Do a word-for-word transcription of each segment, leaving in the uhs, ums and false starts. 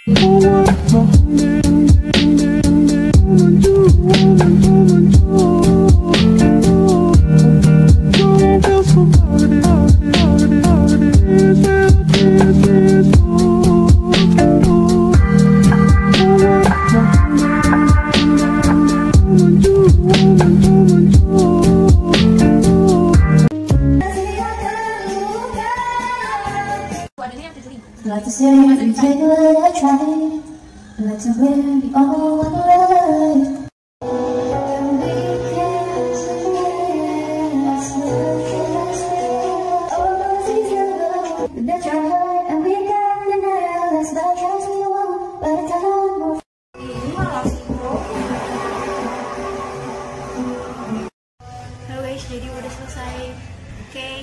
Like to say you take what I try, like to win the all one life. And we can sing, I swear, always together. That's your heart, and we can deny. That's about as we want, but it's a lot more. Halo guys, jadi udah selesai. Oke. Okay.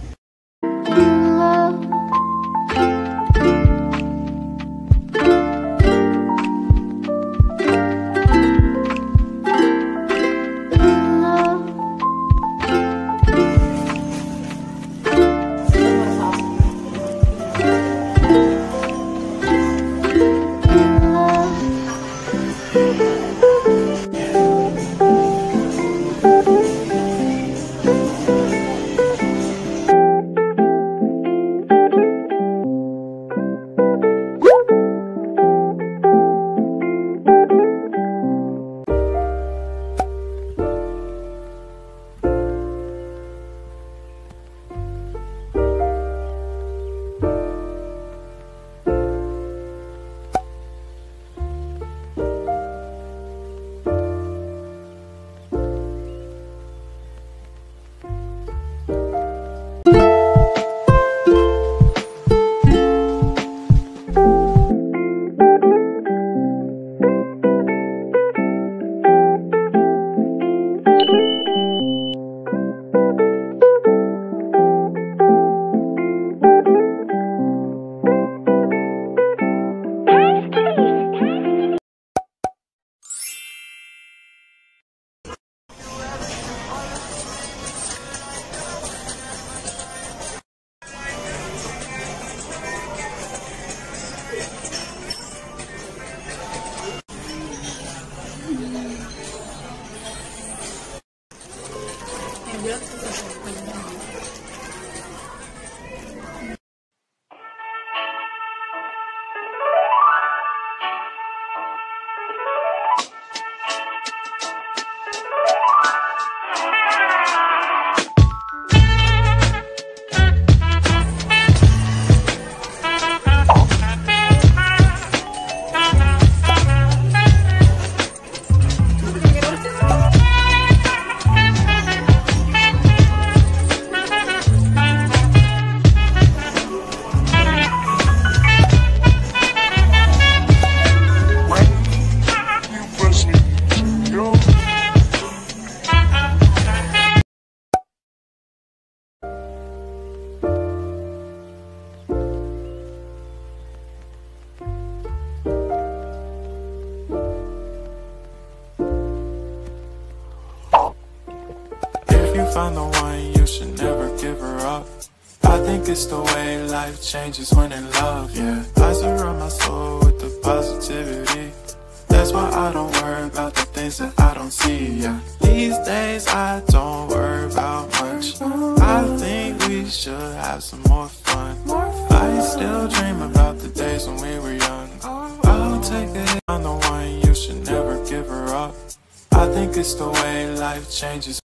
Find the one, you should never give her up. I think it's the way life changes when in love, yeah. I surround my soul with the positivity. That's why I don't worry about the things that I don't see, yeah. These days I don't worry about much. I think we should have some more fun. I still dream about the days when we were young. I'll take a hit on the one, you should never give her up. I think it's the way life changes.